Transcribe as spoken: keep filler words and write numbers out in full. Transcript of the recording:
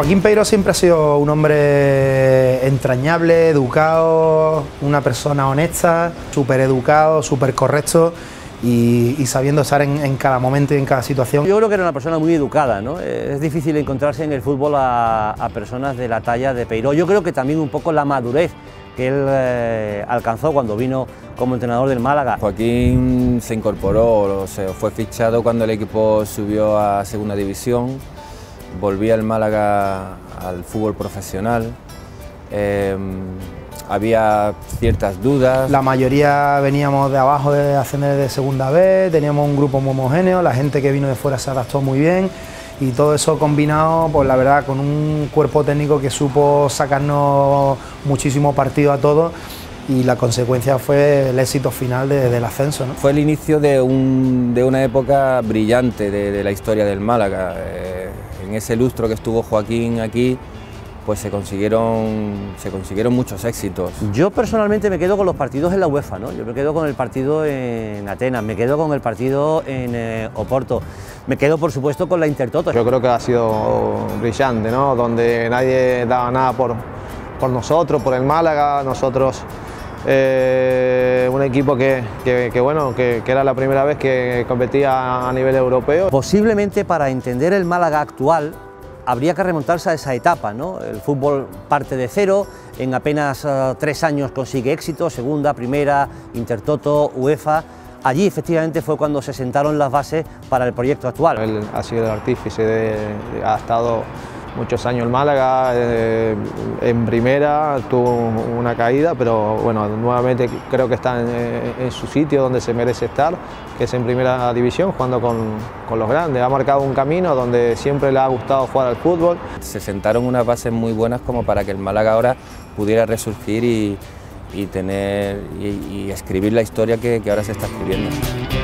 Joaquín Peiró siempre ha sido un hombre entrañable, educado, una persona honesta, súper educado, súper correcto y, y sabiendo estar en, en cada momento y en cada situación. Yo creo que era una persona muy educada, ¿no? Es difícil encontrarse en el fútbol a, a personas de la talla de Peiró. Yo creo que también un poco la madurez que él eh, alcanzó cuando vino como entrenador del Málaga. Joaquín se incorporó, o sea, fue fichado cuando el equipo subió a segunda división, volvía el Málaga al fútbol profesional, eh, había ciertas dudas. La mayoría veníamos de abajo de ascender de segunda vez, teníamos un grupo muy homogéneo, la gente que vino de fuera se adaptó muy bien. Y todo eso combinado, pues la verdad, con un cuerpo técnico que supo sacarnos muchísimo partido a todos y la consecuencia fue el éxito final de, del ascenso, ¿no? Fue el inicio de, un, de una época brillante de, de la historia del Málaga. Eh, en ese lustro que estuvo Joaquín aquí, pues se consiguieron, se consiguieron muchos éxitos. Yo personalmente me quedo con los partidos en la UEFA, ¿no? Yo me quedo con el partido en Atenas, me quedo con el partido en eh, Oporto, me quedo por supuesto con la Intertoto. Yo creo que ha sido brillante, ¿no? Donde nadie daba nada por, por nosotros, por el Málaga, nosotros eh, un equipo que, que, que, bueno, que, que era la primera vez que competía a nivel europeo. Posiblemente para entender el Málaga actual habría que remontarse a esa etapa, ¿no? El fútbol parte de cero, en apenas uh, tres años consigue éxito, segunda, primera, Intertoto, UEFA. Allí efectivamente fue cuando se sentaron las bases para el proyecto actual. Él ha sido el artífice, de, ha estado muchos años en Málaga, eh, en primera tuvo una caída, pero bueno, nuevamente creo que está en, en su sitio donde se merece estar, que es en primera división, jugando con, con los grandes. Ha marcado un camino donde siempre le ha gustado jugar al fútbol. Se sentaron unas bases muy buenas como para que el Málaga ahora pudiera resurgir y, y, tener, y, y escribir la historia que, que ahora se está escribiendo.